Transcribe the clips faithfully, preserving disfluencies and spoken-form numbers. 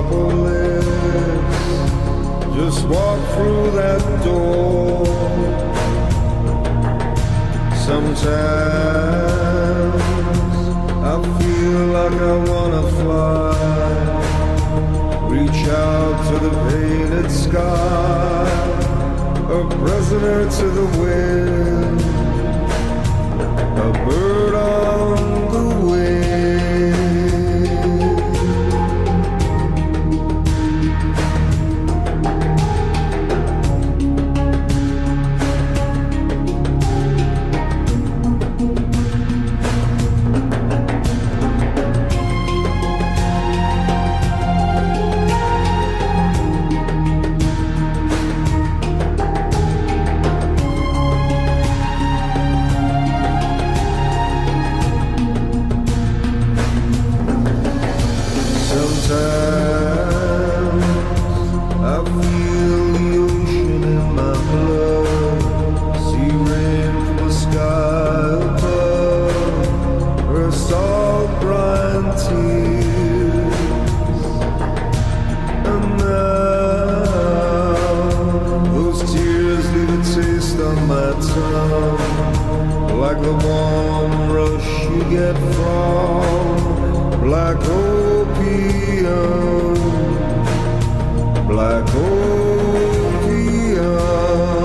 metropolis. Just walk through that door. Sometimes I feel like I wanna fly, reach out to the painted sky, a prisoner to the wind, a bird on the wing. Like the warm rush you get from black opium, black opium.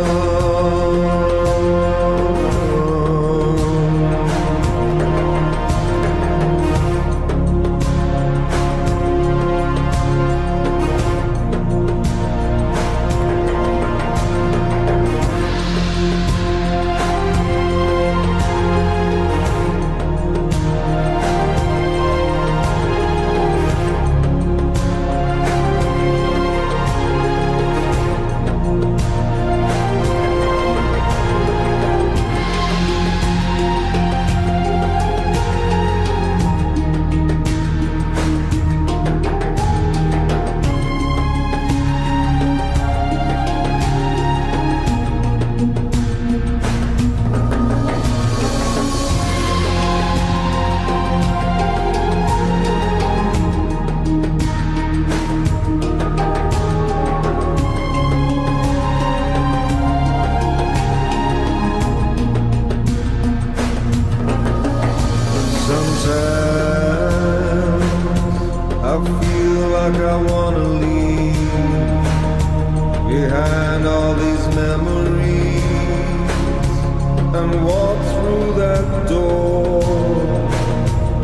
I feel like I wanna leave behind all these memories and walk through that door.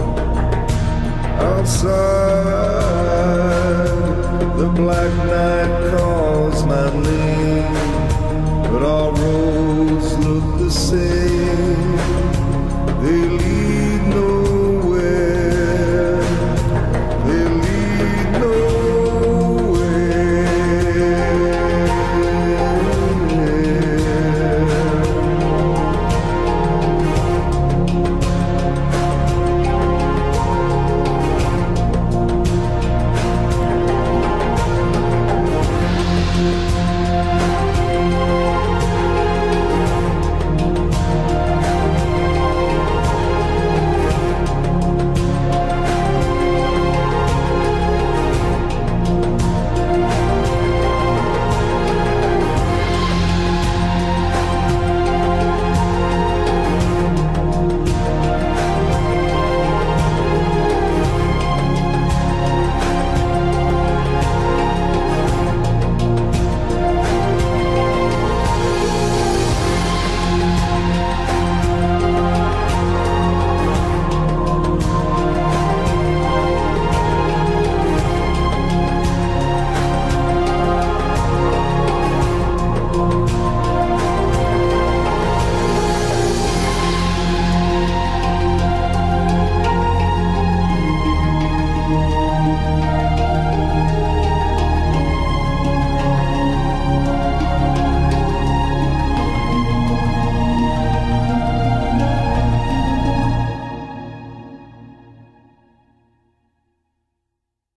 Outside, the black night